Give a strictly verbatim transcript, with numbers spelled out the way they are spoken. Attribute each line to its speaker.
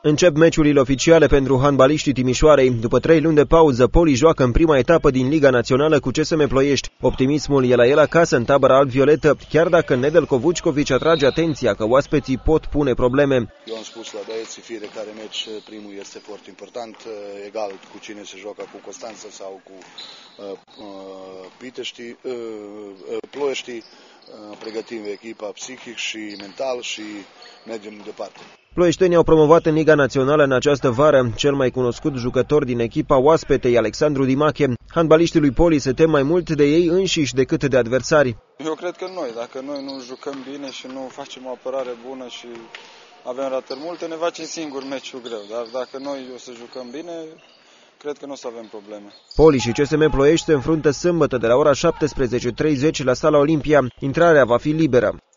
Speaker 1: Încep meciurile oficiale pentru handbaliștii Timișoarei. După trei luni de pauză, Poli joacă în prima etapă din Liga Națională cu C S M Ploiești. Optimismul e la el acasă în tabăra alb-violetă, chiar dacă Nedeljko Vučković atrage atenția că oaspeții pot pune probleme.
Speaker 2: Eu am spus la băieți, fiecare meci primul este foarte important, egal cu cine se joacă, cu Constanța sau cu uh, uh, Pitești, uh, uh, Ploiești. Pregătim echipa psihic și mental și mergem departe.
Speaker 1: Ploieștenii au promovat în Liga Națională în această vară. Cel mai cunoscut jucător din echipa oaspetei, Alexandru Dimache. Handbaliștii lui Poli se tem mai mult de ei înșiși decât de adversari.
Speaker 3: Eu cred că noi, dacă noi nu jucăm bine și nu facem o apărare bună și avem ratări multe, ne facem singur meciul greu. Dar dacă noi o să jucăm bine, cred că nu o să avem probleme.
Speaker 1: Poli și C S M Ploiești se înfruntă sâmbătă de la ora șaptesprezece și treizeci la Sala Olimpia. Intrarea va fi liberă.